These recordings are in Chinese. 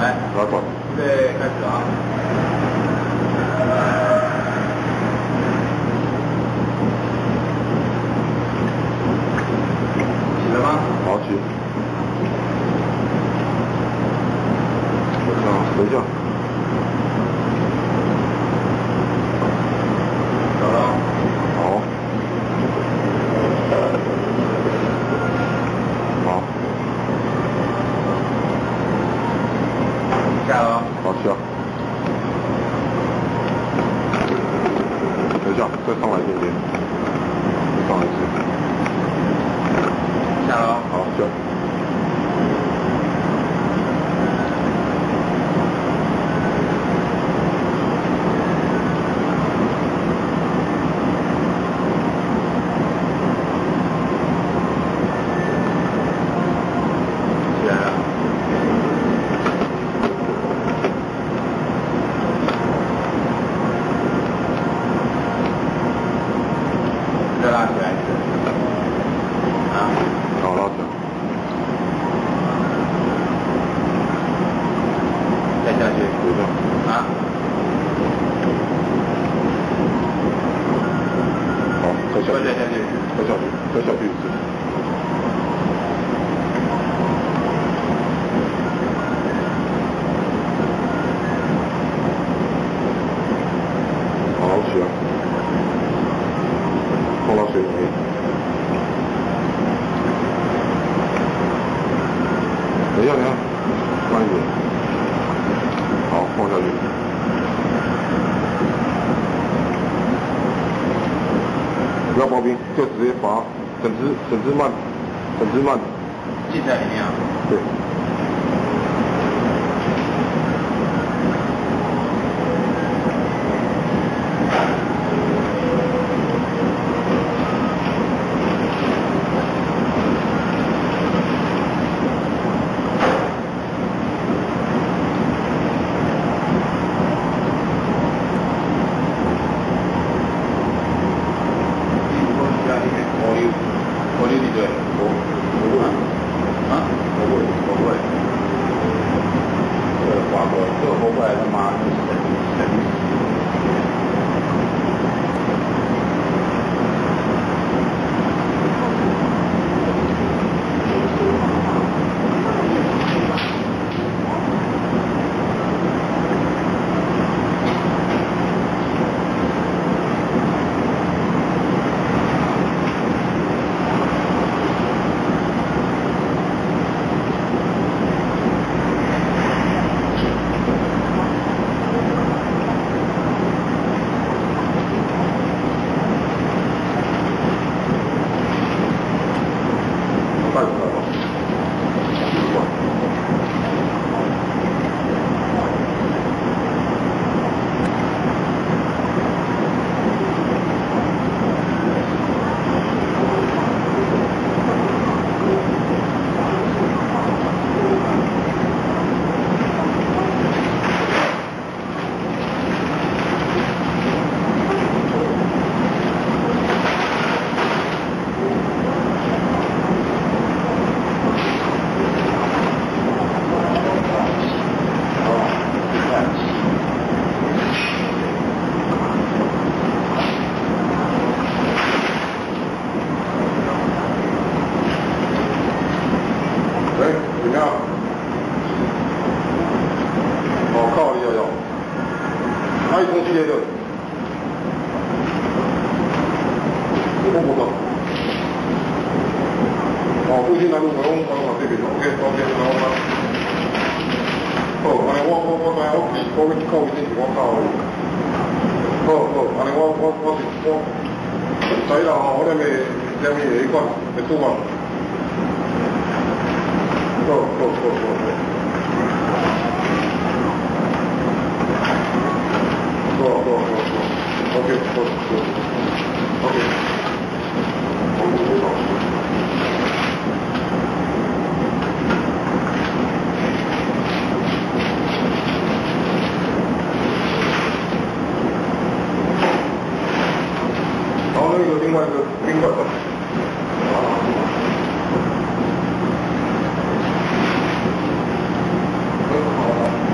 来， 老总， 预备开始啊！起了吗？ 好起。等一下。 走了。 好。好。 下了。 好下。等一下，再上来一点点。再上来一次。 下了。 好下。 再拉起来一次。啊？ 好，拉起来。 再下去。 等一下。 啊？ 好，再下去。 再下去。 再下去，再下去一次。好起来。碰到水里面。等一下，慢一点。好，放下去。不要刨冰，就直接把整只慢， 浸在里面啊？ 对。 我溜你对， 我会啊？我会。划过，这个活过来他妈神。 带出来吧。怎么样？哦，靠你了，哪一公司的？我不懂。哦，附近南路我这边 OK， 然后好，安尼我知我去靠一定是我靠的。好，安尼我知啦吼，我那边迄款会拄啊。好。OK， 然后有另外一个冰棍。好。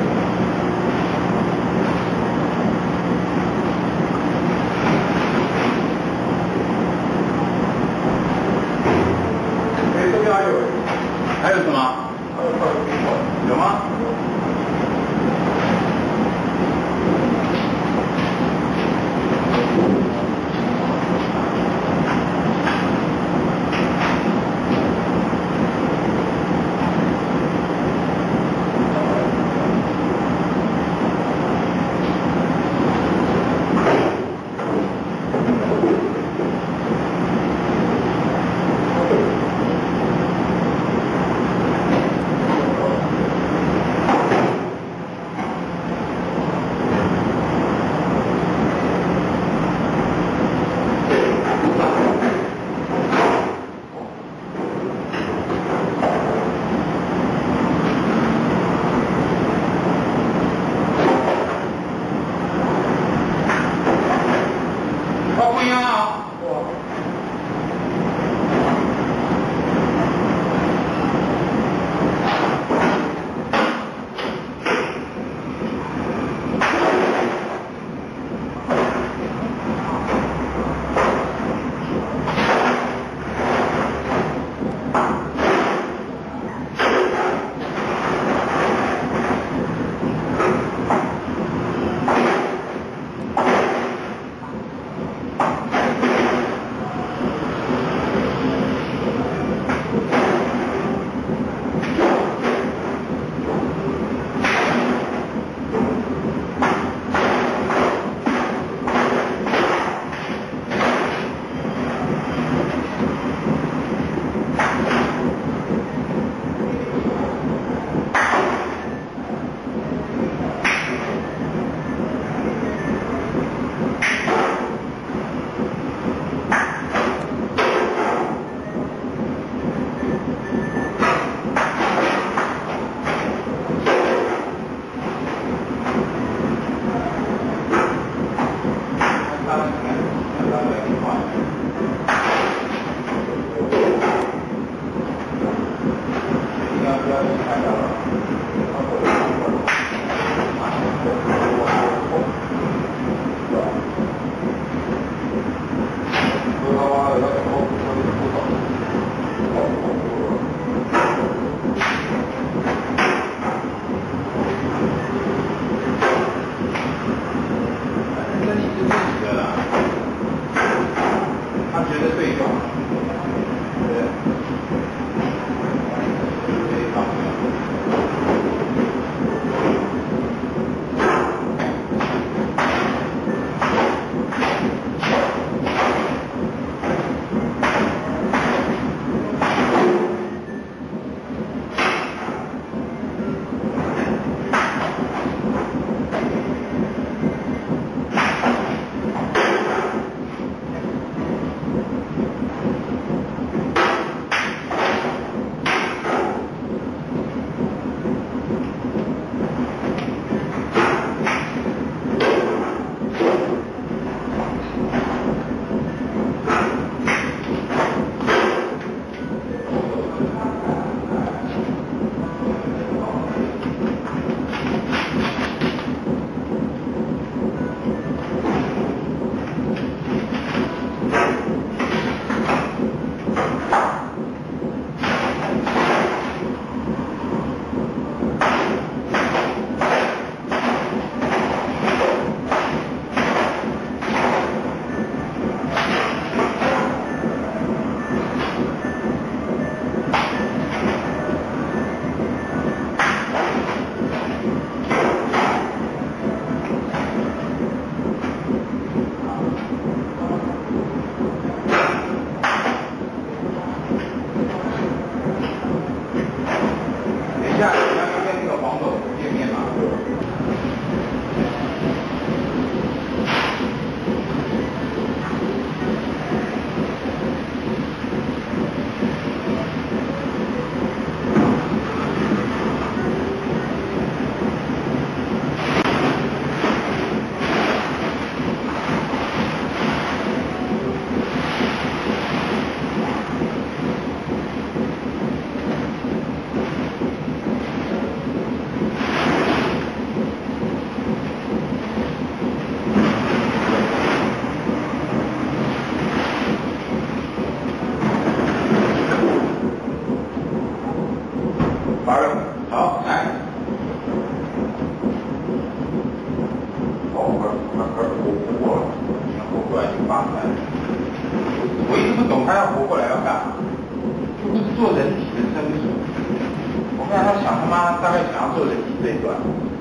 活不过来， 活过来就发出来了。我一直不懂他要活过来要干嘛，就不是做人体的生殖。我看他想他妈大概想要做人体这一段。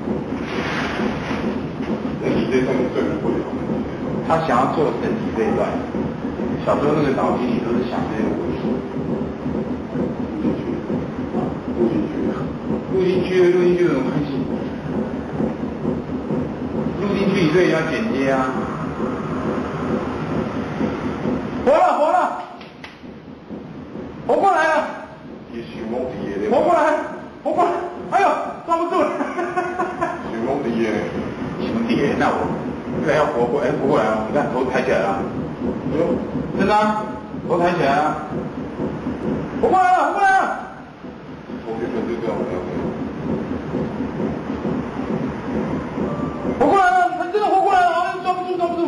人体这一段你证明不了。 他想要做人体这一段。小时候那个脑筋里都是想这些问题。录进去有什么关系？录进去所以要剪接啊。活了，活过来了。 也许梦底耶。 活过来，哎呦，抓不住了。 许梦底耶。 兄弟，那我这个要活过来了，你看头抬起来了。哎呦，真的啊，头抬起来了。活过来了。 我原本就这样， 活过来了，他真的活过来了，哎，抓不住。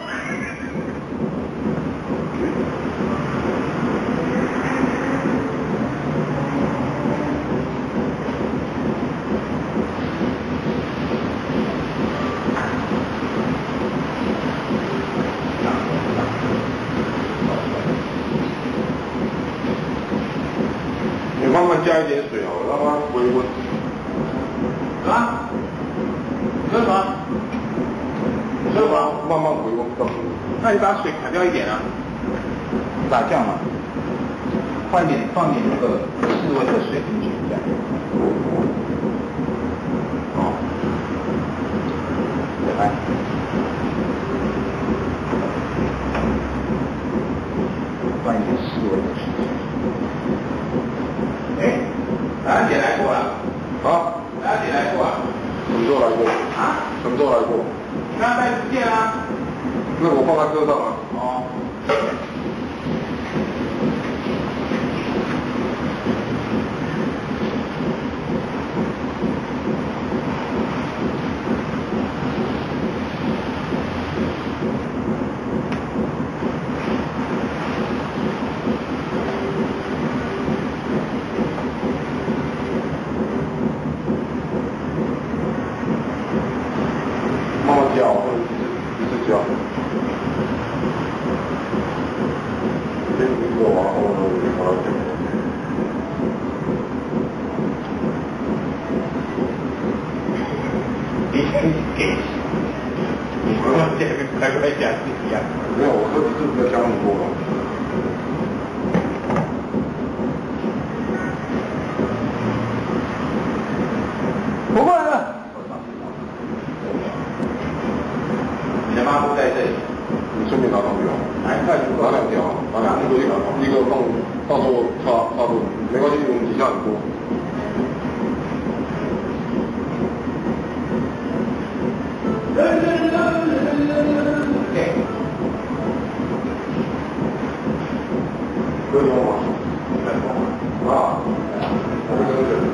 你慢慢加一点水好了，让它回温。 啊？你说什么？ 慢慢回温到。 那你把水砍掉一点啊，你把它降了，放点那个室温的水进去，这样。好，来，放一点室温的水。哎，兰姐来过了。 啊？ 兰姐来过了。 什么时候来过？ 啊？ 什么时候来过？ 刚刚带不见啊。 那我放在车上啊。 哦。 慢慢加，或者一直加。先一个往后把它剪过去。 你不要这个乖乖讲是一样。 没有，我说你是不是加那么多了？ 活过来了。你的抹布在这里。 你顺便拿上去啊。 拿一块就够了。 拿两条，拿两个一个放，到时候差不多，没关系，我们底下很多。可以用吗？啊，这个是。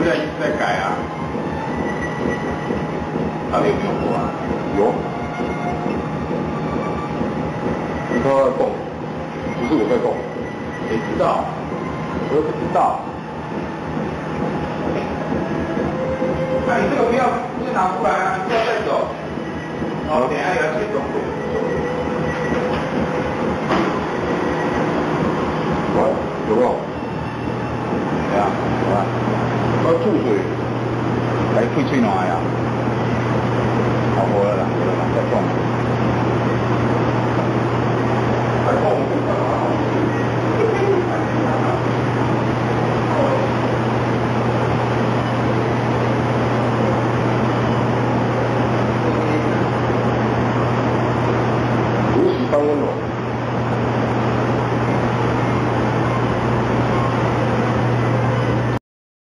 在改啊？到底有没有过啊？ 有。他在动，不是我在动。 谁知道？我又不知道。那你这个不要拿出来啊，你不要带走。哦，等一下要解冻。 有没有？ 对啊，有啊。 它注水， 还会吹暖呀。